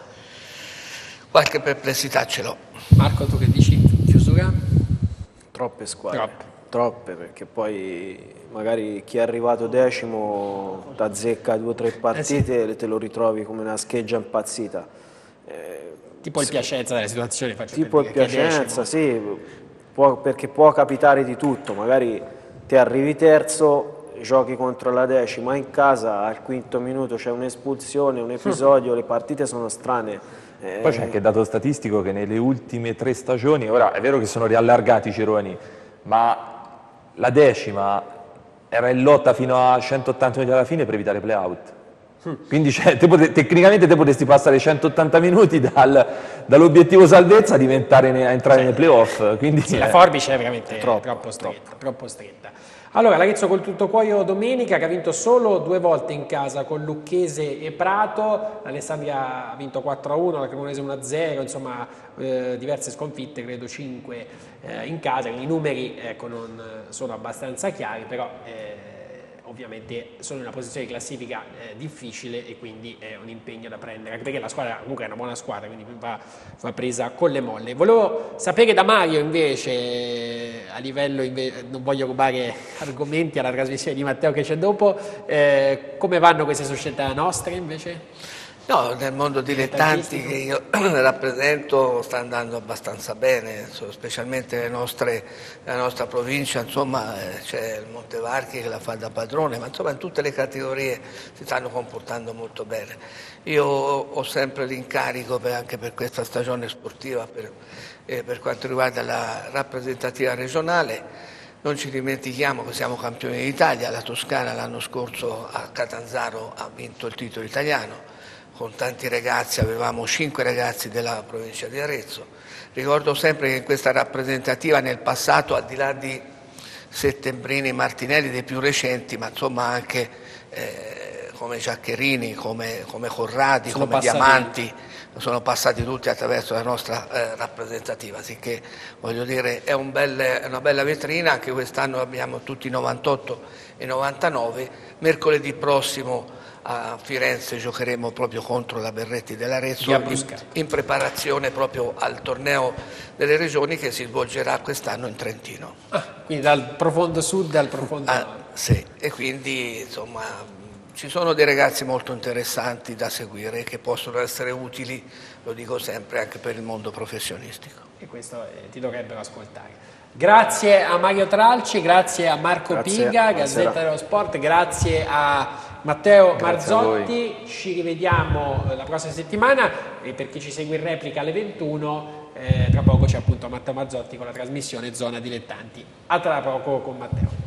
S3: qualche perplessità ce l'ho.
S1: Marco, tu che dici? Chiusura?
S2: Troppe squadre,
S1: Troppe.
S2: Troppe, perché poi magari chi è arrivato decimo t'azzecca due o tre partite e sì, te lo ritrovi come una scheggia impazzita.
S1: Eh, tipo il Piacenza della situazione, faccio
S2: tipo il Piacenza, sì, può, perché può capitare di tutto, magari ti arrivi terzo, giochi contro la decima in casa, al quinto minuto c'è un'espulsione, un episodio, le partite sono strane. Eh,
S4: Poi c'è anche il dato statistico che nelle ultime tre stagioni, ora è vero che sono riallargati i gironi, ma la decima era in lotta fino a centottanta minuti alla fine per evitare play-out. Quindi cioè, te pote, tecnicamente te potresti passare centottanta minuti dal, dall'obiettivo salvezza a, diventare ne, a entrare sì, nei playoff. Quindi,
S1: sì, eh, la forbice è veramente troppo, troppo, stretta, troppo. troppo stretta. Allora, l'Arezzo col tutto cuoio domenica, che ha vinto solo due volte in casa con Lucchese e Prato. L'Alessandria ha vinto quattro a uno, la Cremonese uno a zero, insomma eh, diverse sconfitte, credo cinque eh, in casa. I numeri ecco, non sono abbastanza chiari, però eh, ovviamente sono in una posizione di classifica eh, difficile e quindi è un impegno da prendere, anche perché la squadra comunque è una buona squadra, quindi va, va presa con le molle. Volevo sapere da Mario invece, a livello, inve- non voglio rubare argomenti alla trasmissione di Matteo che c'è dopo, eh, come vanno queste società nostre invece?
S3: No, nel mondo dilettanti che io rappresento sta andando abbastanza bene, specialmente le nostre, la nostra provincia, insomma c'è il Montevarchi che la fa da padrone, ma insomma in tutte le categorie si stanno comportando molto bene. Io ho sempre l'incarico per, anche per questa stagione sportiva per, eh, per quanto riguarda la rappresentativa regionale. Non ci dimentichiamo che siamo campioni d'Italia, la Toscana l'anno scorso a Catanzaro ha vinto il titolo italiano. Con tanti ragazzi, avevamo cinque ragazzi della provincia di Arezzo. Ricordo sempre che in questa rappresentativa nel passato, al di là di Settembrini e Martinelli dei più recenti, ma insomma anche eh, come Giaccherini, come, come Corradi, sono come passati. Diamanti, sono passati tutti attraverso la nostra eh, rappresentativa, sicché voglio dire è, un bel, è una bella vetrina. Anche quest'anno abbiamo tutti novantotto e novantanove, mercoledì prossimo a Firenze giocheremo proprio contro la Berretti dell'Arezzo in, in preparazione proprio al torneo delle regioni che si svolgerà quest'anno in Trentino.
S1: Ah, quindi dal profondo sud al profondo nord.
S3: Ah, sì, e quindi insomma ci sono dei ragazzi molto interessanti da seguire che possono essere utili, lo dico sempre, anche per il mondo professionistico.
S1: E questo eh, ti dovrebbero ascoltare. Grazie a Mario Tralci, grazie a Marco
S2: Grazie,
S1: Pinga,
S2: buonasera.
S1: Gazzetta dello Sport, grazie a Matteo
S4: Grazie
S1: Marzotti, ci rivediamo la prossima settimana e per chi ci segue in replica alle ventuno, eh, tra poco c'è appunto Matteo Marzotti con la trasmissione Zona Dilettanti. A tra poco con Matteo.